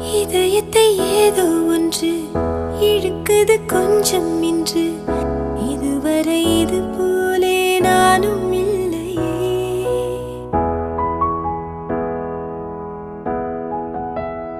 இதயத்தை ஏதோ ஒன்று இழுக்குது கொஞ்சம் இன்று இதுவரை இது